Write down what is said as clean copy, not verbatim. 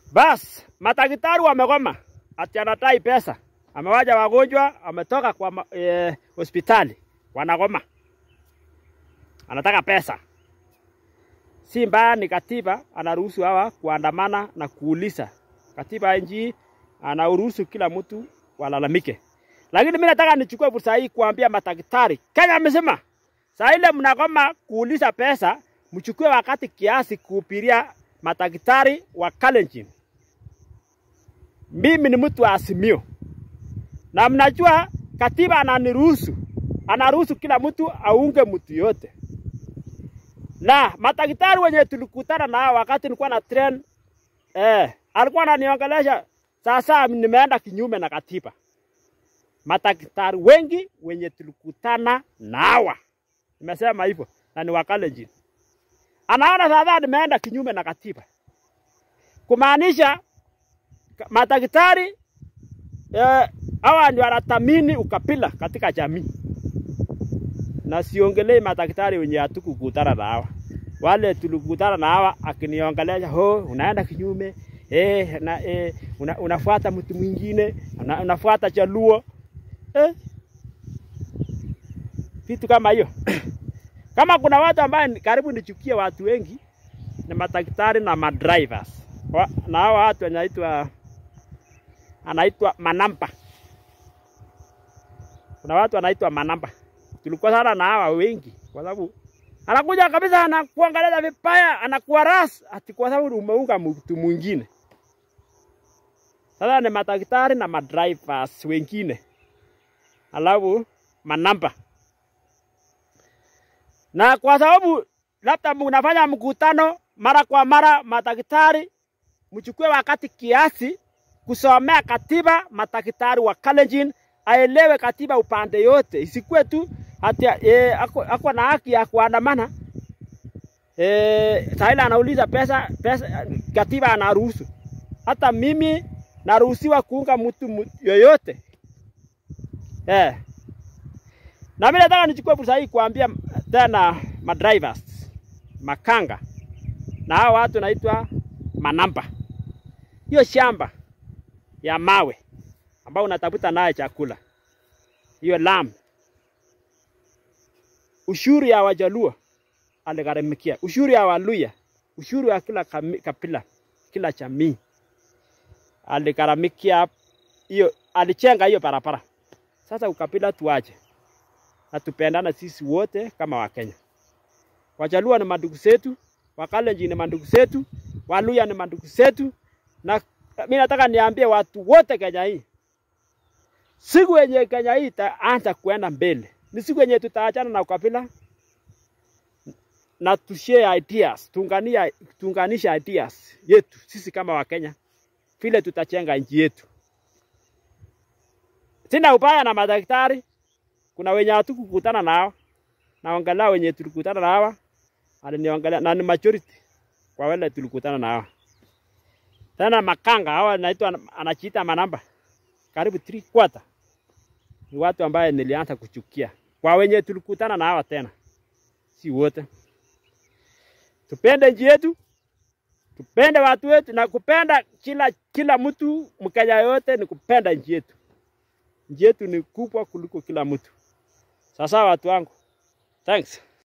Bas, madaktari wamegoma. Ati anadai pesa. Amewaja wagonjwa, ametoka kwa hospitali. Wanagoma. Anataka pesa. Si mbaya, ni katiba anaruhusu hawa kuandamana na kuuliza. Katiba ya nchi anaruhusu kila mtu walalamike. Lakini mimi nataka nichukue fursa hii kuambia madaktari. Kenya amesema, saa ile mnagoma kuuliza pesa, mchukue wakati kiasi kuhubiria madaktari wa Kalenjin. Mimi ni mtu wa Azimio. Na mnajua katiba anaruhusu kila mtu aunge mtu yote. Na madaktari wenye tulikutana na wakati nilikuwa na train, alikuwa ananiongelesha, sasa nimeenda kinyume na katiba. Madaktari wengi wenye tulikutana na hawa, nimesema hivyo, na ni wa Kalenjin. Anaona sasa nimeenda kinyume na katiba. Kumaanisha madaktari hawa ndio wanathamini ukabila katika jamii. Na siongelee madaktari wenye hatukukutana na hawa. Wale tulikutana na hawa akiniongelea, unaenda kinyume, unafuata mtu mwingine, unafuata Jaluo. Vitu kama hiyo. Kama kuna watu ambao karibu nichukie watu wengi, ni madaktari na madrivers. Na hawa watu anaitwa manamba. Kuna watu wanaitwa manamba. Tulikuwa sana na hawa wengi kwa sababu anakuja kabisa anakuangalia vibaya, anakuaras ati kwa sababu umeunga mtu mwingine. Sasa ni madaktari na madrivers wengine. Alafu manamba. Na kwa sababu labda mnafanya mkutano mara kwa mara, madaktari mchukue wakati kiasi kusomea katiba. Madaktari wa Kalenjin aelewe katiba upande yote, isikue tu ati ako na haki ya kuandamana. Saila anauliza pesa, katiba anaruhusu. Hata mimi naruhusiwa kuunga mtu yoyote. Na mimi nataka nichukue fursa hii kuambia tena madrivers, makanga na hao watu naitwa manamba. Hiyo shamba ya mawe ambao unatafuta naye chakula, hiyo lam, ushuru ya Wajaluo aligharamikia, ushuru ya Waluya, ushuru ya kila kabila, kila jamii aligharamikia. Hiyo alichenga hiyo barabara. Sasa ukabila tuache na tupendana sisi wote kama Wakenya. Wajaluo ni mandugu zetu, Wakalenjin ni mandugu zetu, Waluya ni mandugu zetu. Na mimi nataka niambie watu wote Kenya hii, siku yenye Kenya hii itaanza kuenda mbele ni siku yenye tutaachana na ukabila na tushare ideas, tuunganisha ideas yetu sisi kama Wakenya, vile tutajenga nchi yetu. Sina ubaya na madaktari. Kuna wenye hatukukutana nao, naongelea wenye tulikutana na hawa, aliniongelea na ni majority kwa wale tulikutana na hawa. Tena makanga hawa anajiita manamba, karibu 3/4 ni watu ambao nilianza kuchukia kwa wenye tulikutana na hawa. Tena si wote. Tupende nchi yetu, tupende watu wetu, na kupenda kila mtu. Mkenya yote ni kupenda nchi yetu. Nchi yetu ni kubwa kuliko kila mtu. Sasa watu wangu, thanks.